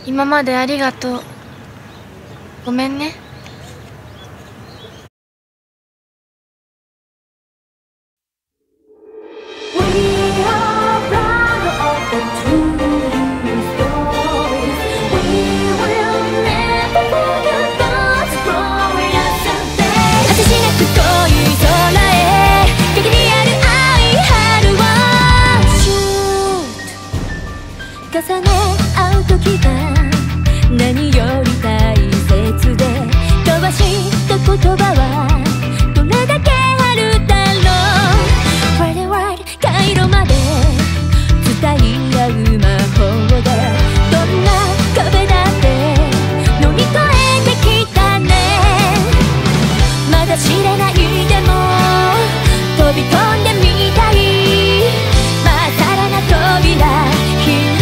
今までありがとう。ごめんね。 重ね合う時が何より大切で、交わした言葉はどれだけあるだろう。 Friday Ride 回路まで伝い合う魔法で、どんな壁だって乗り越えてきたね。まだ知れないでも飛び込んでみたい、まっさらな扉開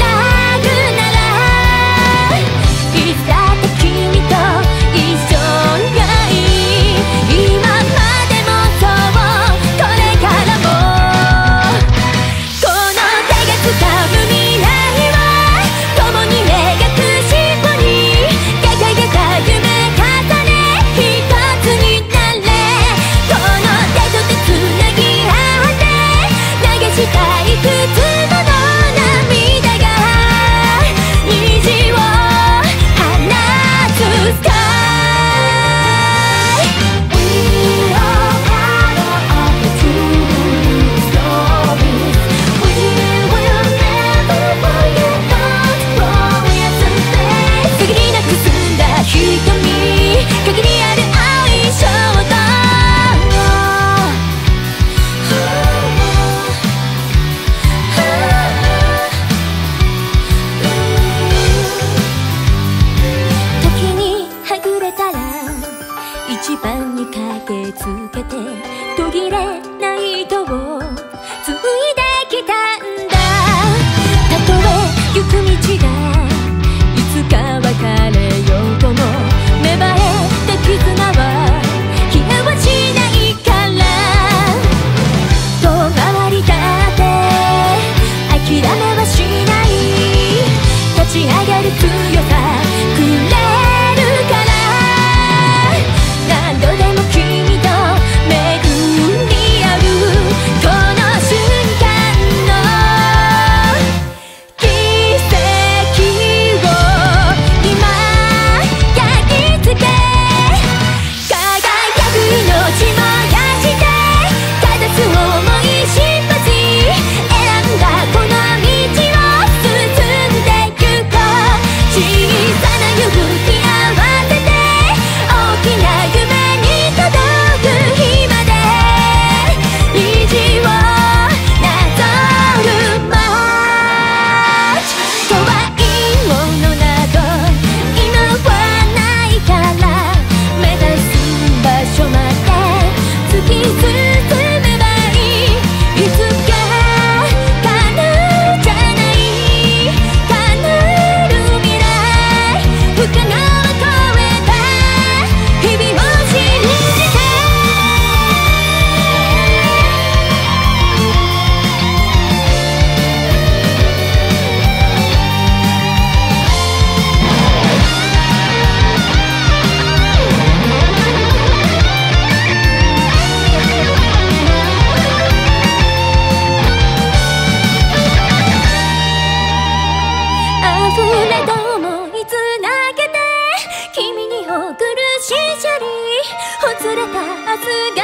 一番に駆けつけて途切れない糸を紡いできたんだ。たとえ行く道がいつか別れようとも、芽生えた絆は消えはしないから。遠回りだって諦めはしない、立ち上がる強さくれるから。何度でも君と巡り合うこの瞬間の奇跡を今焼き付け、輝く命燃やしてただす想い出発、選んだこの道を進んでゆこう。小さな勇気合わせて大きな夢に届く日まで虹をなぞるマーチ。怖いものなど今はないから、目指す場所まで突き進めばいい。いつか叶うじゃない、叶える未来不可能を超えた日々を信じて。溢れた想いつなげて君に送るしじゃり、ほつれた明日が